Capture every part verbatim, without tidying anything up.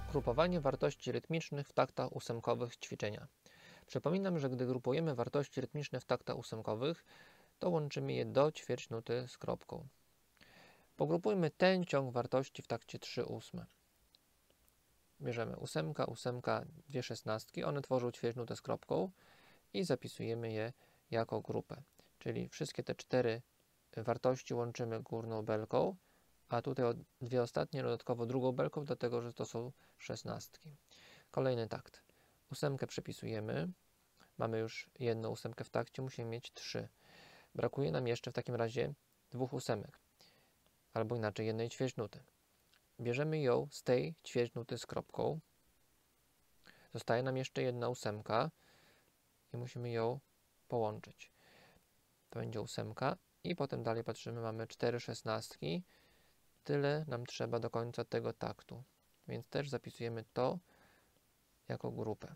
Grupowanie wartości rytmicznych w taktach ósemkowych ćwiczenia. Przypominam, że gdy grupujemy wartości rytmiczne w taktach ósemkowych, to łączymy je do ćwierćnuty z kropką. Pogrupujmy ten ciąg wartości w takcie trzy ósme. Bierzemy ósemka, ósemka, dwie szesnastki, one tworzą ćwierćnutę z kropką i zapisujemy je jako grupę. Czyli wszystkie te cztery wartości łączymy górną belką, a tutaj dwie ostatnie dodatkowo drugą belką, dlatego że to są szesnastki. Kolejny takt. Ósemkę przepisujemy. Mamy już jedną ósemkę w takcie, musimy mieć trzy. Brakuje nam jeszcze w takim razie dwóch ósemek, albo inaczej jednej ćwierćnuty. Bierzemy ją z tej ćwierćnuty z kropką. Zostaje nam jeszcze jedna ósemka i musimy ją połączyć. To będzie ósemka i potem dalej patrzymy, mamy cztery szesnastki. Tyle nam trzeba do końca tego taktu, więc też zapisujemy to jako grupę.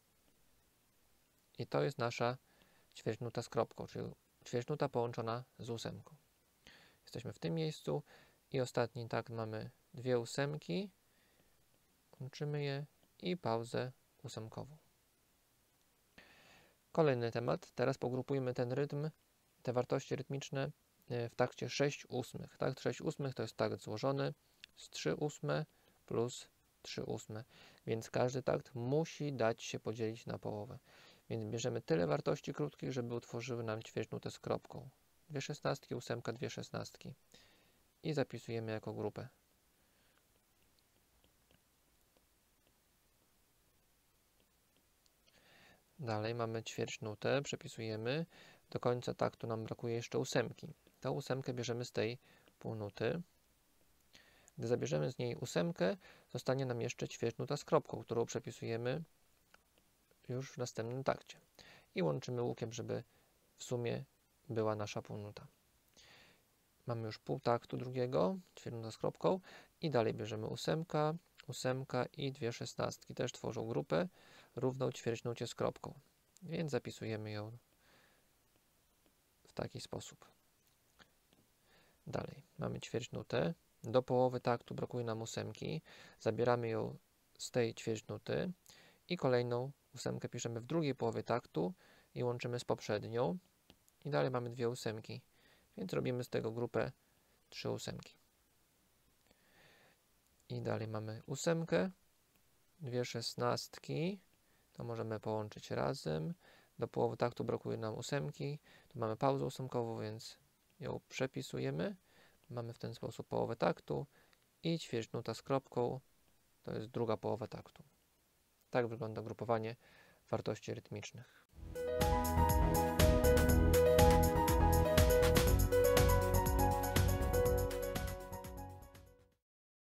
I to jest nasza ćwierćnuta z kropką, czyli ćwierćnuta połączona z ósemką. Jesteśmy w tym miejscu i ostatni takt mamy dwie ósemki, łączymy je i pauzę ósemkową. Kolejny temat, teraz pogrupujmy ten rytm, te wartości rytmiczne w takcie sześć ósmych. Takt sześć ósmych to jest takt złożony z trzy ósme plus trzy ósme, więc każdy takt musi dać się podzielić na połowę. Więc bierzemy tyle wartości krótkich, żeby utworzyły nam ćwierćnutę z kropką. Dwie szesnastki, ósemka, dwie szesnastki. I zapisujemy jako grupę. Dalej mamy ćwierćnutę, przepisujemy. Do końca taktu nam brakuje jeszcze ósemki. Tę ósemkę bierzemy z tej półnuty. Gdy zabierzemy z niej ósemkę, zostanie nam jeszcze ćwierćnuta z kropką, którą przepisujemy już w następnym takcie. I łączymy łukiem, żeby w sumie była nasza półnuta. Mamy już pół taktu drugiego, ćwierćnuta z kropką i dalej bierzemy ósemka, ósemka i dwie szesnastki. Też tworzą grupę równą ćwierćnucie z kropką. Więc zapisujemy ją w taki sposób. Dalej mamy ćwierćnutę. Do połowy taktu brakuje nam ósemki. Zabieramy ją z tej ćwierćnuty i kolejną ósemkę piszemy w drugiej połowie taktu i łączymy z poprzednią. I dalej mamy dwie ósemki, więc robimy z tego grupę trzy ósemki. I dalej mamy ósemkę, dwie szesnastki, to możemy połączyć razem. Do połowy taktu brakuje nam ósemki, tu mamy pauzę ósemkową, więc ją przepisujemy. Mamy w ten sposób połowę taktu i ćwierćnuta z kropką, to jest druga połowa taktu. Tak wygląda grupowanie wartości rytmicznych.